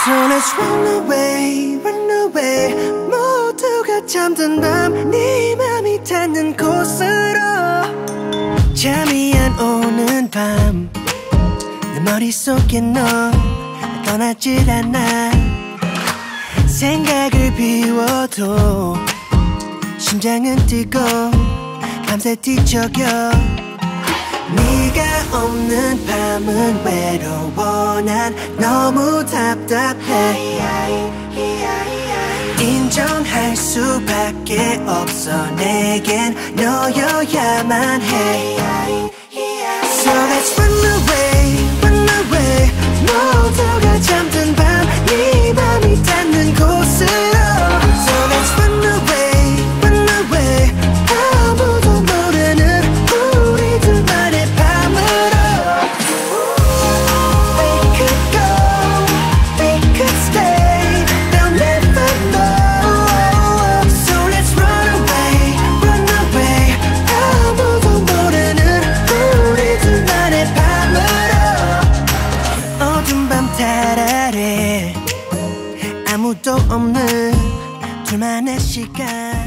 So let's run away, run away. 모두가 잠든 밤 네 맘이 닿는 곳으로 잠이 안 오는 밤 내 머릿속에 너 떠나질 않아 생각을 비워도 심장은 뛰고 밤새 뒤척여 네가 없는 밤은 외로워 난 너무 답답해 인정할 수밖에 없어 내겐 너여야만 해 So let's run away, run away 모두가 잠든 밤 네 맘이 닿는 곳으로 So let's run away, run away 아무도 모르는 우리 둘만의 밤으로 We could go, we could stay They'll never know So let's run away, run away 아무도 모르는 우리 둘만의 밤으로 어두운 밤 달 아래 아무도 없는 둘만의 시간